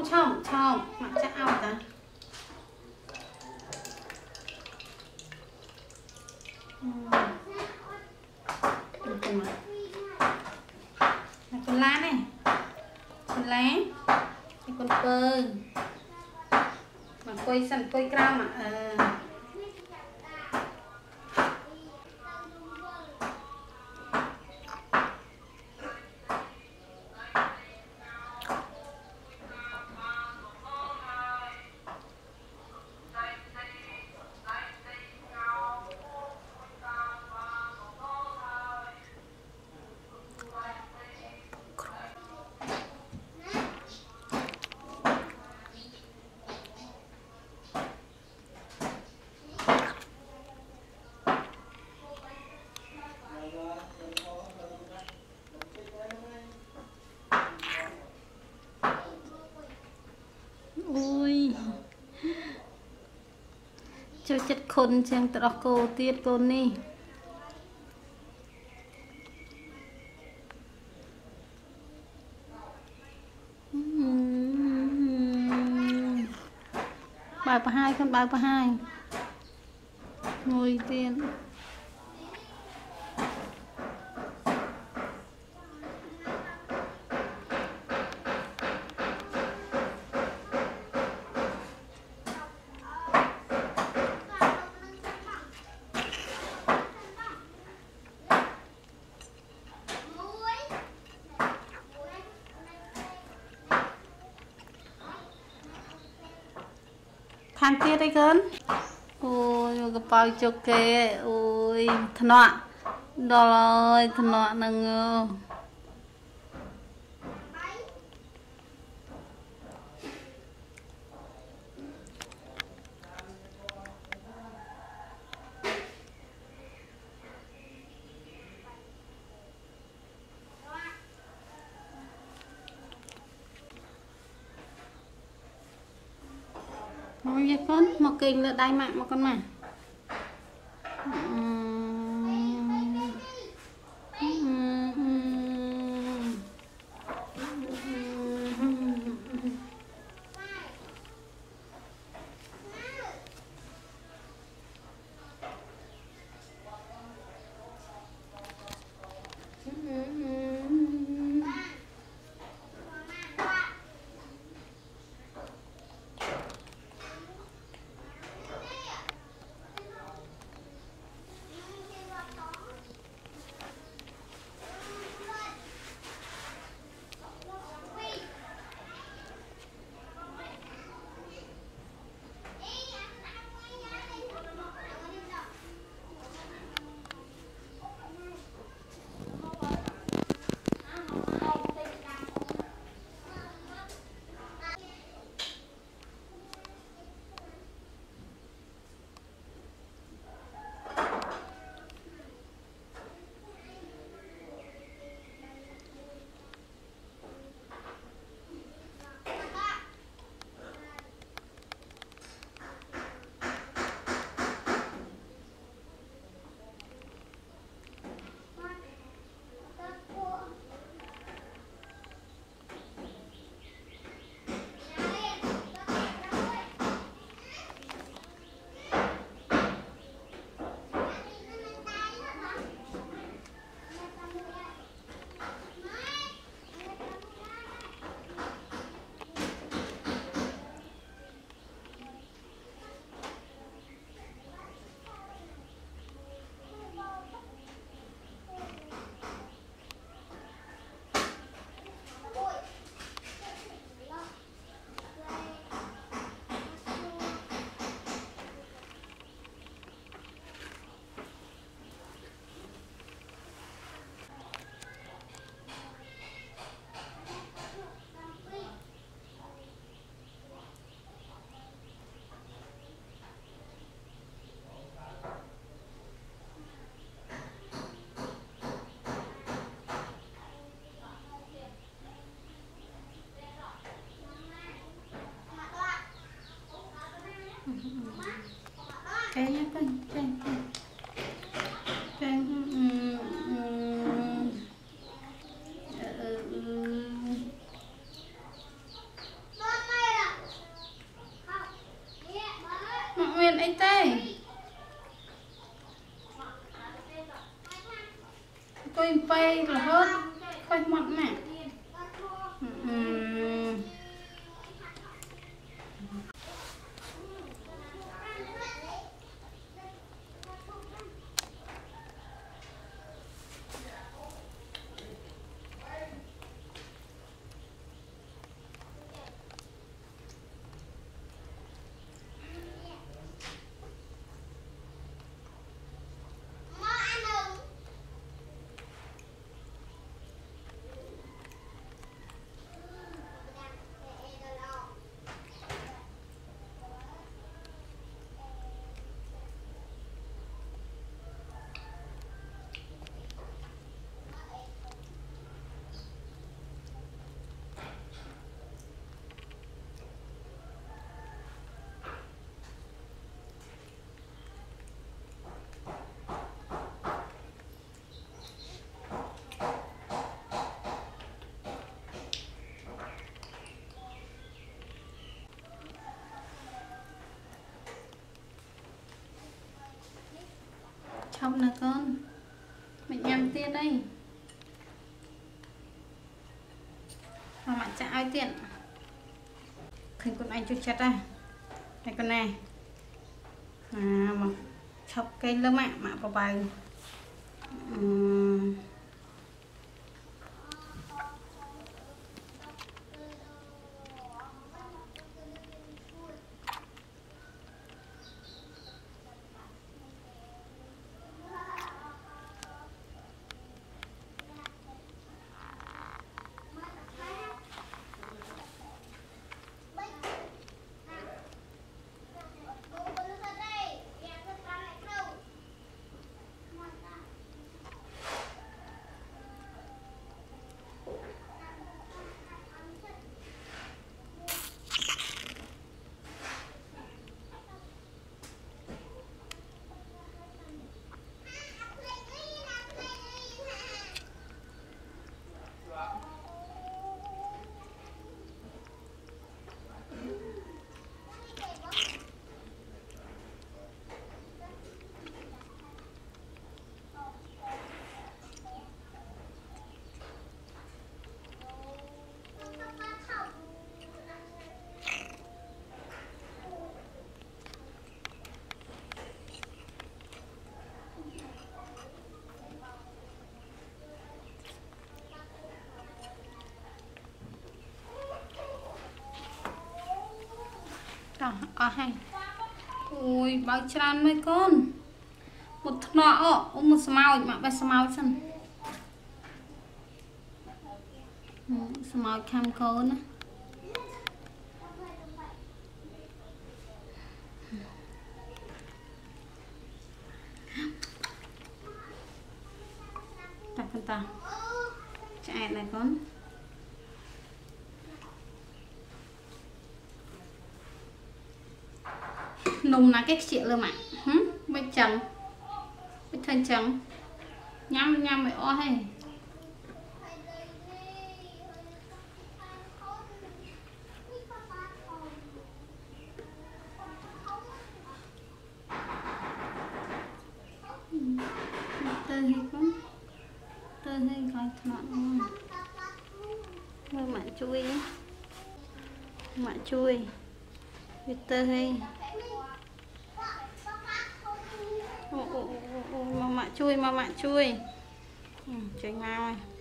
chom mặc chắc ao ta con lá này con lá cái con pơ mà quay sẵn quay cao mà ui cho chất khôn chẳng tao cô tiết cô ni bài pa hai con bài pa hai ngồi tiền khăn tiết đấy con ôi cái bao cho kê ôi thân nọ rồi thân nọ nâng ôi vậy con một kinh là đai mạng một con mà Chọc nè con. Mình nhầm tiền đây. Mà bạn trả ai tiền. Khánh con anh cho chặt ra. Đây con này. Mà chọc cây lơ mạ vào bài. Hay. Ôi bao tràn mấy con. Một nọ một smile mà bay smile chân. Smile cam con á. Đặt con ta. Chạy này con. Nùng là cái chuyện luôn mà. Mấy trắng. Mấy thân trắng. Nhăm mày o hay. Tơ hay con. Tơ hay coi thọt luôn. Mơ mạ chui á. Mạ chui. Tơ hay. Mama chui. Chơi mau.